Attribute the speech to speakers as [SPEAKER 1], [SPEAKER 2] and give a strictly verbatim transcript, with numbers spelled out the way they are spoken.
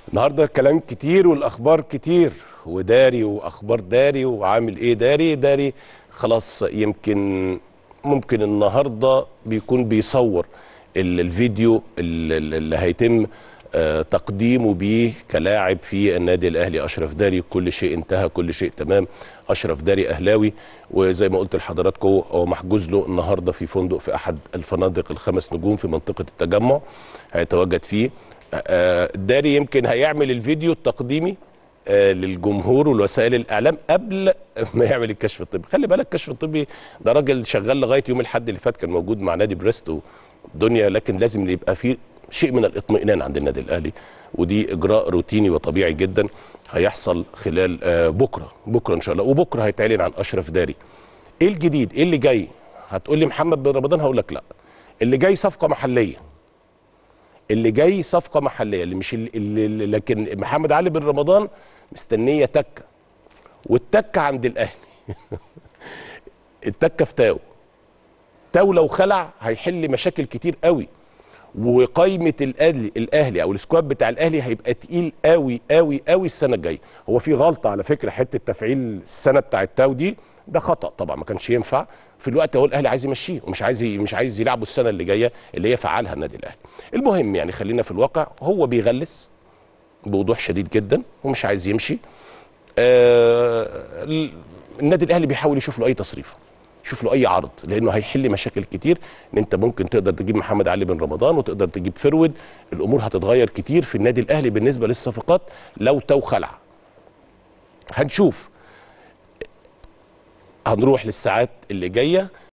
[SPEAKER 1] النهارده كلام كتير والاخبار كتير وداري واخبار داري وعامل ايه داري داري خلاص. يمكن ممكن النهارده بيكون بيصور ال- الفيديو ال- اللي هيتم آه، تقديمه بيه كلاعب في النادي الاهلي. اشرف داري كل شيء انتهى، كل شيء تمام. اشرف داري اهلاوي، وزي ما قلت لحضراتكم هو محجوز له النهارده في فندق في احد الفنادق الخمس نجوم في منطقه التجمع هيتواجد فيه. آه، داري يمكن هيعمل الفيديو التقديمي آه، للجمهور والوسائل الاعلام قبل ما يعمل الكشف الطبي. خلي بالك الكشف الطبي ده راجل شغال لغايه يوم الاحد اللي فات، كان موجود مع نادي بريست والدنيا، لكن لازم يبقى في شيء من الاطمئنان عند النادي الاهلي، ودي اجراء روتيني وطبيعي جدا هيحصل خلال آه، بكره بكره ان شاء الله. وبكره هيتعلن عن اشرف داري. ايه الجديد؟ ايه اللي جاي؟ هتقول لي محمد بن رمضان، هقول لك لا، اللي جاي صفقه محليه. اللي جاي صفقه محليه، اللي مش اللي اللي لكن محمد علي بن رمضان مستنيه تكه، والتكه عند الاهلي. التكه في تاو. تاو لو خلع هيحل مشاكل كتير قوي، وقائمه الاهلي الاهلي او السكواد بتاع الاهلي هيبقى تقيل قوي قوي قوي السنه الجايه. هو في غلطه على فكره، حته تفعيل السنه بتاع التاو دي ده خطا طبعا، ما كانش ينفع في الوقت. هو الاهلي عايز يمشيه ومش عايز مش عايز يلعبه السنه اللي جايه اللي هي فعلها النادي الاهلي. المهم يعني خلينا في الواقع، هو بيغلس بوضوح شديد جدا ومش عايز يمشي. آه النادي الاهلي بيحاول يشوف له اي تصريف، يشوف له اي عرض، لانه هيحل مشاكل كتير. ان انت ممكن تقدر تجيب محمد علي بن رمضان وتقدر تجيب فرود. الامور هتتغير كتير في النادي الاهلي بالنسبه للصفقات لو تو خلع. هنشوف، هنروح للساعات اللي جايه